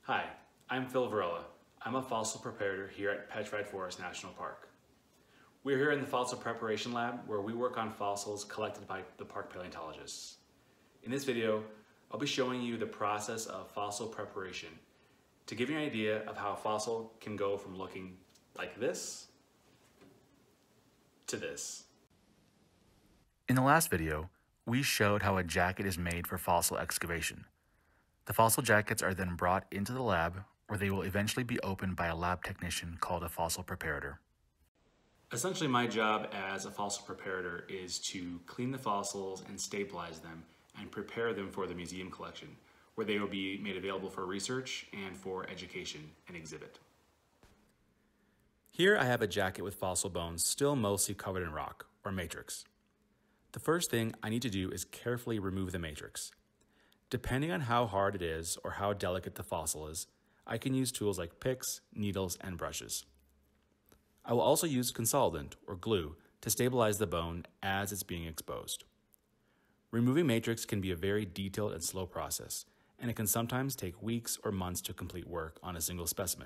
Hi, I'm Phil Varela. I'm a fossil preparator here at Petrified Forest National Park. We're here in the fossil preparation lab where we work on fossils collected by the park paleontologists. In this video, I'll be showing you the process of fossil preparation to give you an idea of how a fossil can go from looking like this to this. In the last video, we showed how a jacket is made for fossil excavation. The fossil jackets are then brought into the lab where they will eventually be opened by a lab technician called a fossil preparator. Essentially, my job as a fossil preparator is to clean the fossils and stabilize them and prepare them for the museum collection, where they will be made available for research and for education and exhibit. Here I have a jacket with fossil bones still mostly covered in rock, or matrix. The first thing I need to do is carefully remove the matrix. Depending on how hard it is or how delicate the fossil is, I can use tools like picks, needles, and brushes. I will also use consolidant, or glue, to stabilize the bone as it's being exposed. Removing matrix can be a very detailed and slow process, and it can sometimes take weeks or months to complete work on a single specimen.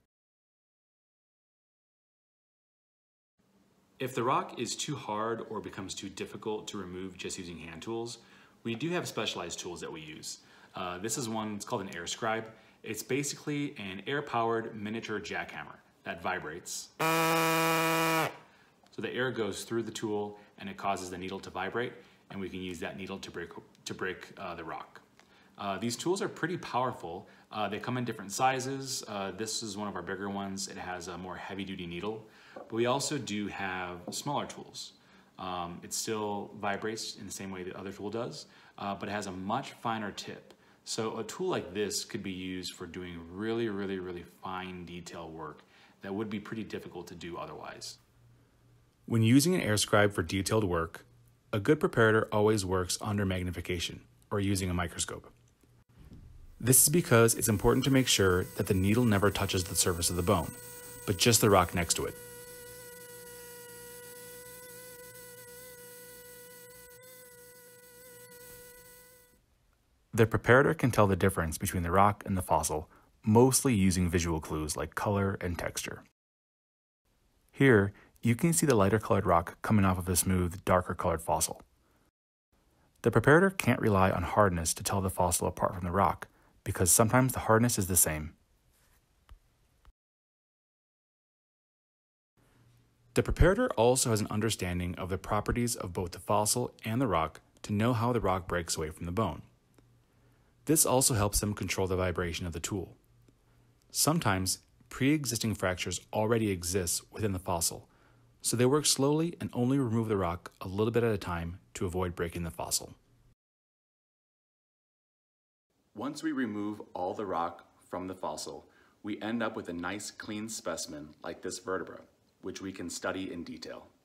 If the rock is too hard or becomes too difficult to remove just using hand tools, we do have specialized tools that we use. This is one, it's called an air scribe. It's basically an air-powered miniature jackhammer that vibrates. So the air goes through the tool and it causes the needle to vibrate, and we can use that needle to break the rock. These tools are pretty powerful. They come in different sizes. This is one of our bigger ones. It has a more heavy-duty needle, but we also do have smaller tools. It still vibrates in the same way the other tool does, but it has a much finer tip. So a tool like this could be used for doing really fine detail work that would be pretty difficult to do otherwise. When using an air scribe for detailed work, a good preparator always works under magnification, or using a microscope. This is because it's important to make sure that the needle never touches the surface of the bone, but just the rock next to it. The preparator can tell the difference between the rock and the fossil, mostly using visual clues like color and texture. Here, you can see the lighter colored rock coming off of a smooth, darker colored fossil. The preparator can't rely on hardness to tell the fossil apart from the rock, because sometimes the hardness is the same. The preparator also has an understanding of the properties of both the fossil and the rock to know how the rock breaks away from the bone. This also helps them control the vibration of the tool. Sometimes, pre-existing fractures already exist within the fossil, so they work slowly and only remove the rock a little bit at a time to avoid breaking the fossil. Once we remove all the rock from the fossil, we end up with a nice clean specimen like this vertebra, which we can study in detail.